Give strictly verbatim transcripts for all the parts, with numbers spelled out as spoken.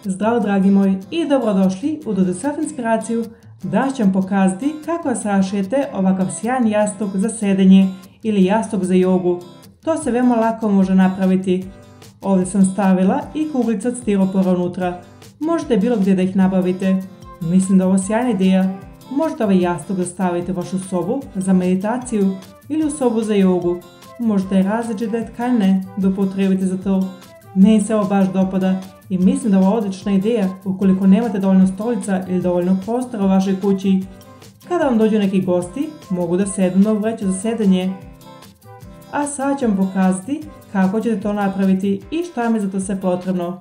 Zdravo dragi moji i dobrodošli u Do It Yourself inspiraciju. Danas ću vam pokazati kako da sašijete ovakav sjajan jastuk za sedenje ili jastuk za jogu. To se veoma lako može napraviti. Ovdje sam stavila i kuglice od stiropora unutra. Možete bilo gdje da ih nabavite. Mislim da je ovo sjajna ideja. Možete ovaj jastuk da stavite u vašu sobu za meditaciju ili u sobu za jogu. Možete različite tkanine da upotrijebite za to. Meni se ovo baš dopada i mislim da je ovo odlična ideja ukoliko nemate dovoljno stolica ili dovoljno prostora u vašoj kući. Kada vam dođu neki gosti, mogu da sednu na vreću za sedenje. A sad ću vam pokazati kako ćete to napraviti i šta vam je za to sve potrebno.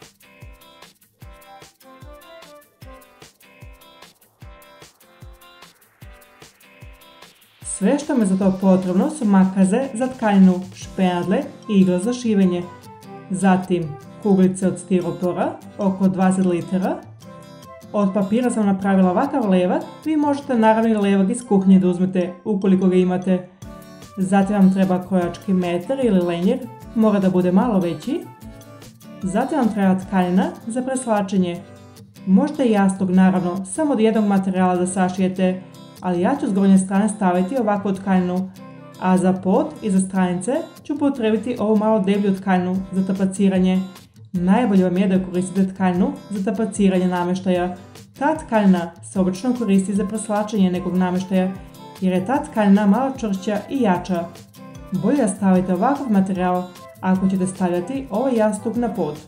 Sve što mi je za to potrebno su makaze za tkaninu, špenadle i igla za šivenje. Zatim kuglice od stiropora, oko dvadeset litara. Od papira sam napravila ovakav levak, vi možete naravno i levak iz kuhinje da uzmete ukoliko ga imate. Zatim vam treba krojački metar ili lenjer, mora da bude malo veći. Zatim vam treba tkanina za preslačenje. Možete jastuk naravno samo od jednog materijala da sašijete, ali ja ću s gornje strane staviti ovakvu tkaninu, a za pod i za stranice ću potrebiti ovu malo deblju tkaninu za tapaciranje. Najbolje vam je da koristite tkaninu za tapaciranje namještaja. Ta tkanina se obično koristi za preslačenje nekog namještaja jer je ta tkanina malo čvršća i jača. Bolje da stavite ovakav materijal ako ćete stavljati ovaj jastuk na pod.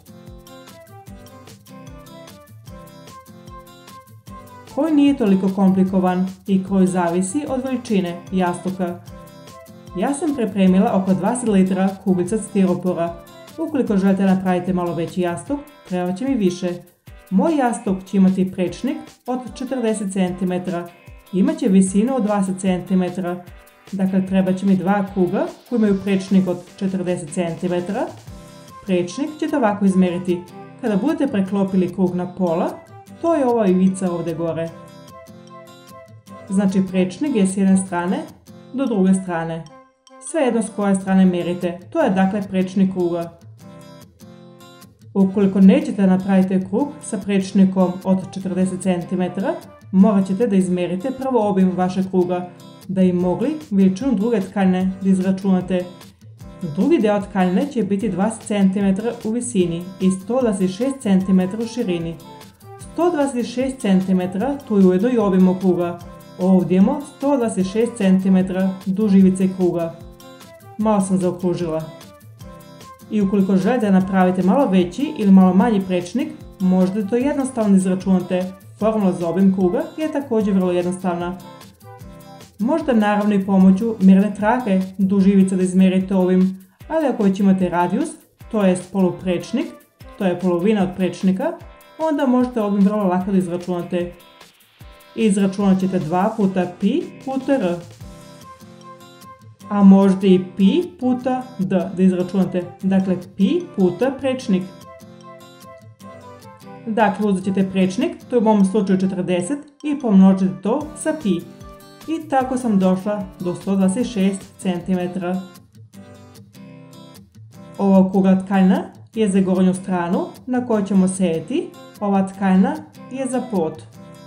Koji nije toliko komplikovan i koji zavisi od veličine jastuka. Ja sam pripremila oko dvadeset litara kuglica od stiropora. Ukoliko želite napraviti malo veći jastuk, treba će mi više. Moj jastuk će imati prečnik od četrdeset centimetara. Imaće visinu od dvadeset centimetara. Dakle, treba će mi dva kruga koji imaju prečnik od četrdeset centimetara. Prečnik ćete ovako izmjeriti. Kada budete preklopili krug na pola, to je ova ivica ovdje gore. Znači prečnik je s jedne strane do druge strane. Svejedno s koje strane mjerite, to je dakle prečnik kruga. Ukoliko nećete napraviti krug sa prečnikom od četrdeset centimetara, morat ćete da izmjerite prvo obim vašeg kruga, da bi mogli veličinu druge tkanine da izračunate. Drugi deo tkanine će biti dvadeset centimetara u visini i sto dvadeset šest centimetara u širini. sto dvadeset šest centimetara tu je ujedno i obim kruga. Ovdje imamo sto dvadeset šest centimetara duž ivice kruga. Malo sam zaokružila. I ukoliko želite napraviti malo veći ili malo manji prečnik, možete to jednostavno izračunate. Formula za obim kruga je također vrlo jednostavna. Možete naravno i pomoću mjerne trake duž ivice da izmjerite ovim, ali ako već imate radijus, to je poluprečnik, to je polovina od prečnika, onda možete ovim vrlo lako da izračunate. Izračunat ćete dva puta pi puta r. A možete i pi puta d da izračunate. Dakle, pi puta prečnik. Dakle, uzet ćete prečnik, to je u ovom slučaju četrdeset, i pomnožite to sa pi. I tako sam došla do sto dvadeset šest centimetara. Ova okrugla tkanina je za gornju stranu na kojoj ćemo sedjeti. Ova tkanina je za pod.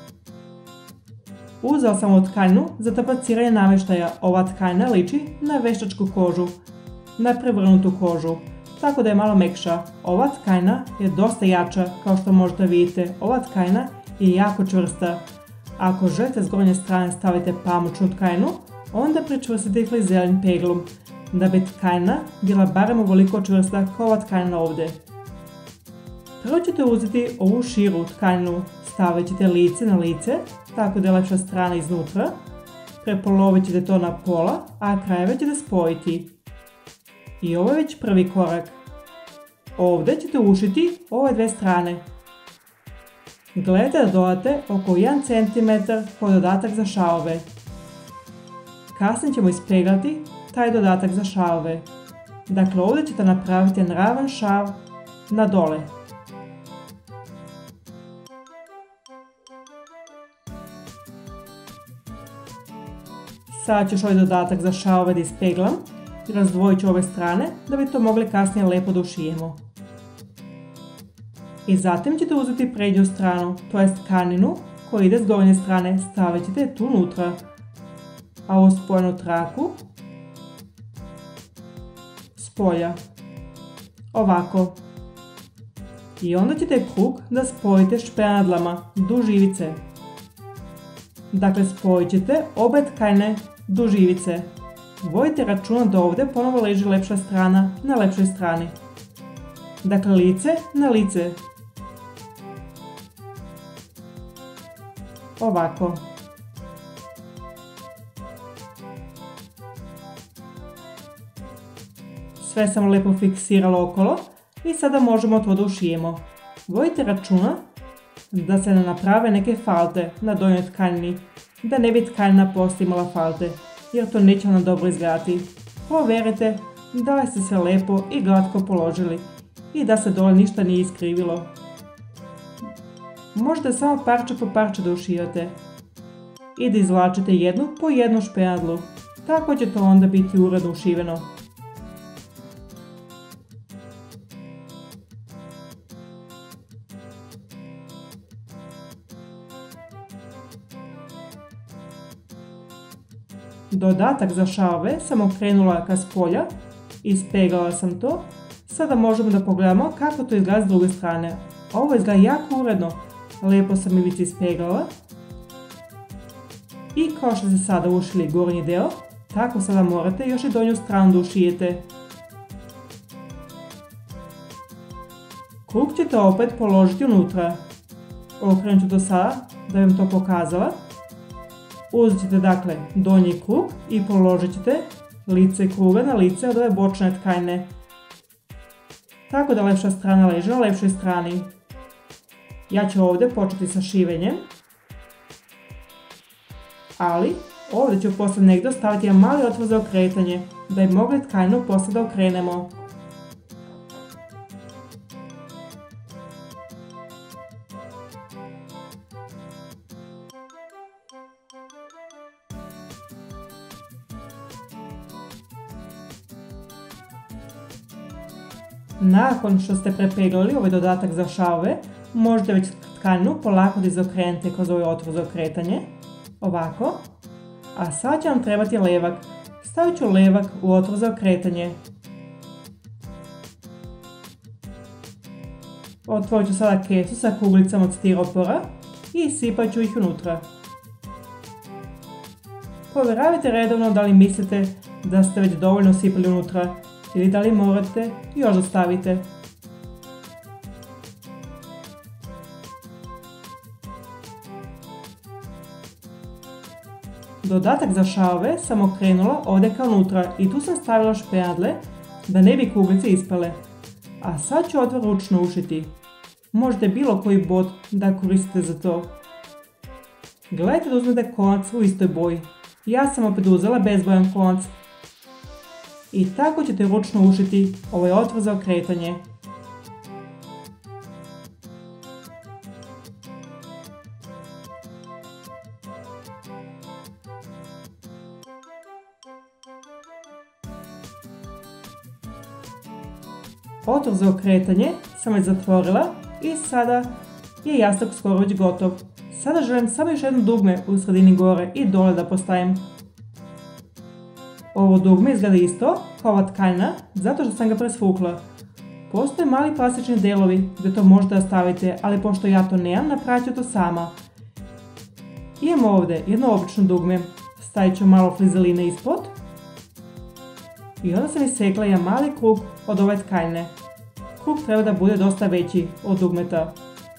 Uzela sam ovu tkaninu za tapaciranje namještaja. Ova tkanina liči na veštačku kožu, na prevrnutu kožu, tako da je malo mekša. Ova tkanina je dosta jača, kao što možete vidite. Ova tkanina je jako čvrsta. Ako želite s gornje strane stavite pamučnu tkaninu, onda pričvrstite klizelim peglom, da bi tkanina bila barem ovoliko čvrsta kao ova tkanina ovdje. Prvo ćete uzeti ovu širu tkaninu, stavit ćete lice na lice, tako da je lepša strana iznutra, prepolovit ćete to na pola, a krajeve ćete spojiti. I ovo je već prvi korak. Ovdje ćete ušiti ove dve strane. Gledajte da dodate oko jedan centimetar kao dodatak za šavove. Kasnije ćemo ispeglati taj dodatak za šavove. Dakle, ovdje ćete napraviti jedan ravan šav na dole. Sada ću još ovaj dodatak za šavove da ispeglam i razdvojit ću ove strane da bi to mogli kasnije lijepo da ušijemo. I zatim ćete uzeti prednju stranu, to jest tkaninu koja ide s gornje strane, stavit ćete tu unutra. A ovu spojenu traku s polja. Ovako. I onda ćete krug da spojite špenadlama duž ivice. Dakle, spojit ćete obe tkanine duž ivice. Vodite računa da ovdje ponovo leži lepša strana na lepšoj strani. Dakle, lice na lice. Ovako. Sve sam lijepo fiksirala okolo i sada možemo to da ušijemo. Vodite računa da se ne naprave neke falte na donjoj tkanini, da ne bi tkanina poslije imala falte, jer to neće nam dobro izgledati. Provjerite da li ste se lijepo i glatko položili i da se dole ništa nije iskrivilo. Možete samo parče po parče da ušijete i da izvlačite jednu po jednu špenadlu, tako će to onda biti uredno ušiveno. Dodatak za šavove sam okrenula ka spolja, ispeglala sam to. Sada možemo da pogledamo kako to izgleda s druge strane. Ovo izgleda jako uredno, lijepo sam ivici ispeglala. I kao što ste sada ušili gornji deo, tako sada morate još i donju stranu da ušijete. Krug ćete opet položiti unutra. Okrenut ću do sada da bi vam to pokazala. Uzet ćete dakle donji krug i položit ćete lice kruga na lice od ove bočne tkanine. Tako da lepša strana leži na lepšoj strani. Ja ću ovdje početi sa šivenjem. Ali ovdje ću poslije negdje ostaviti jedan mali otvor za okretanje, da bi mogli tkaninu poslije da okrenemo. Nakon što ste prepeglali ovaj dodatak za šavove, možete već tkaninu polako da izokrenete kroz ovaj otvor za okretanje. Ovako. A sad će vam trebati levak. Stavit ću levak u otvor za okretanje. Otvorit ću sada kesu sa kuglicama od stiropora i sipat ću ih unutra. Provjeravajte redovno da li mislite da ste već dovoljno sipali unutra ili da li morate još da stavite. Dodatak za šavove sam okrenula ovdje kao unutra i tu sam stavila špenadle da ne bi kuglice ispale. A sad ću otvor ručno ušiti. Možete bilo koji bod da koristite za to. Gledajte da uzmete konac u istoj boji. Ja sam opet uzela bezbojan konac. I tako ćete ručno ušiti ovaj otvor za okretanje. Otvor za okretanje sam već zatvorila i sada je jastuk skoro već gotov. Sada želim samo još jedno dugme u sredini gore i dole da postavim. Ovo dugme izgleda isto kao ova tkanina zato što sam ga presvukla. Postoje mali plastični delovi gdje to možete ostaviti, ali pošto ja to nemam, napravit ću to sama. Imam ovdje jedno obično dugme, stavit ću malo frizeline ispod. I onda sam isekla jedan mali krug od ove tkanine. Krug treba da bude dosta veći od dugmeta.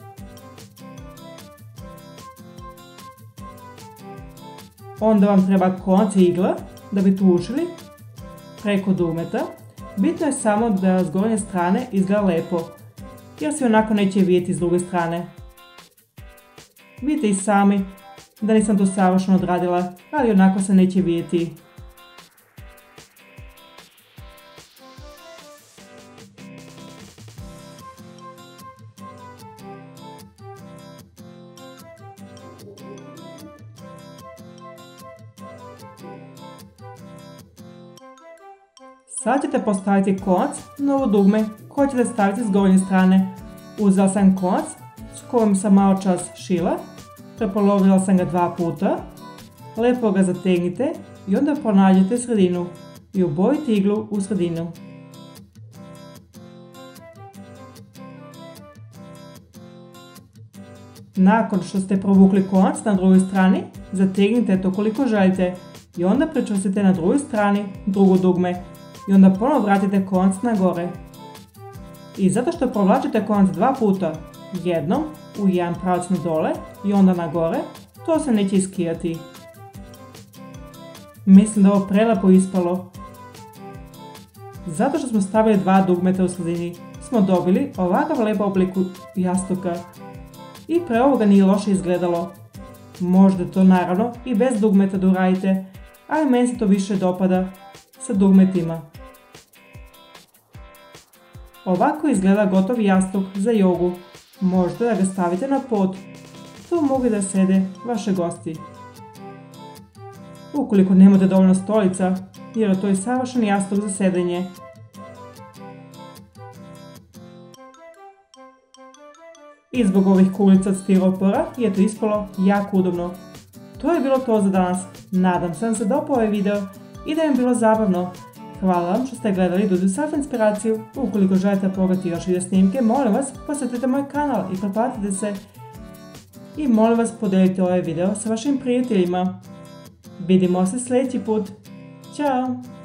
Onda vam treba konac igla da bi tu ušili preko dugmeta. Bitno je samo da s gornje strane izgleda lepo, jer se onako neće vidjeti s druge strane. Vidite i sami da nisam to savršeno odradila, ali onako se neće vidjeti. Sad ćete postaviti konac na ovo dugme koje ćete staviti s gornje strane. Uzela sam konac s kojim sam malo čas šila, prepolovila sam ga dva puta, lepo ga zategnite i onda pronađite sredinu i ubojite iglu u sredinu. Nakon što ste provukli konac na drugoj strani, zategnite to koliko želite i onda prečvrstite na drugoj strani drugo dugme i onda ponovno vratite konac na gore. I zato što provlačite konac dva puta, jednom u jedan pravac na dole i onda na gore, to se neće iskijati. Mislim da je ovo prelepo ispalo. Zato što smo stavili dva dugmeta u sredini, smo dobili ovakav lep oblik jastuka. I pre ovoga nije loše izgledalo. Možete to naravno i bez dugmeta da uradite, ali meni se to više dopada sa dugmetima. Ovako izgleda gotov jastuk za jogu. Možete da ga stavite na pod. Tu mogu da sede vaše gosti. Ukoliko nemate dovoljno stolica, jer to je savršen jastuk za sedenje. I zbog ovih kuglica od stiropora je to ispalo jako udobno. To je bilo to za danas. Nadam se da vam se dopao ovaj video i da vam je bilo zabavno. Hvala vam što ste gledali Dudu Self Inspiraciju. Ukoliko želite pogledati još video snimke, molim vas posjetite moj kanal i pretplatite se. I molim vas podelite ovaj video sa vašim prijateljima. Vidimo se sljedeći put. Ćao!